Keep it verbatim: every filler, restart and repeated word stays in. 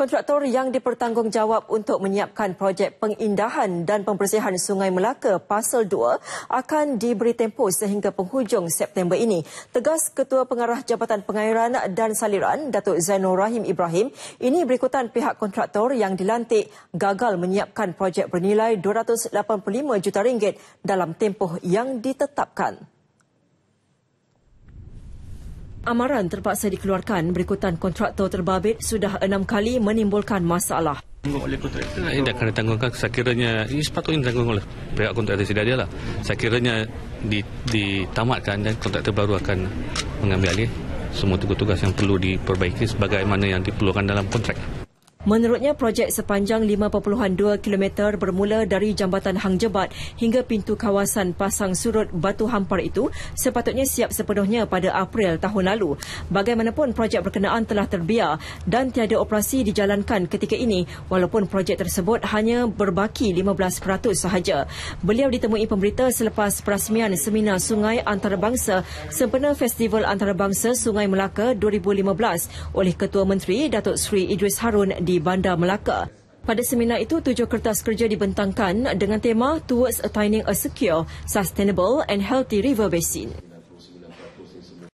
Kontraktor yang dipertanggungjawab untuk menyiapkan projek pengindahan dan pembersihan Sungai Melaka Pasal dua akan diberi tempoh sehingga penghujung September ini. Tegas Ketua Pengarah Jabatan Pengairan dan Saliran, Datuk Zainul Rahim Ibrahim, ini berikutan pihak kontraktor yang dilantik gagal menyiapkan projek bernilai dua ratus lapan puluh lima juta ringgit dalam tempoh yang ditetapkan. Amaran terpaksa dikeluarkan berikutan kontraktor terbabit sudah enam kali menimbulkan masalah. Oleh kontraktor ini akan ditanggungan sekiranya ini sepatutnya ditanggung oleh pihak kontraktor tidak dia lah. Sekiranya ditamatkan dan kontraktor baru akan mengambil alih semua tugas-tugas yang perlu diperbaiki sebagaimana yang diperlukan dalam kontrak. Menurutnya, projek sepanjang lima perpuluhan dua kilometer bermula dari Jambatan Hang Jebat hingga pintu kawasan Pasang Surut Batu Hampar itu sepatutnya siap sepenuhnya pada April tahun lalu. Bagaimanapun, projek berkenaan telah terbiar dan tiada operasi dijalankan ketika ini walaupun projek tersebut hanya berbaki lima belas peratus sahaja. Beliau ditemui pemberita selepas perasmian Seminar Sungai Antarabangsa sempena Festival Antarabangsa Sungai Melaka dua ribu lima belas oleh Ketua Menteri Datuk Seri Idris Harun di Bandar Melaka. Pada seminar itu, tujuh kertas kerja dibentangkan dengan tema Towards Attaining a Secure, Sustainable and Healthy River Basin.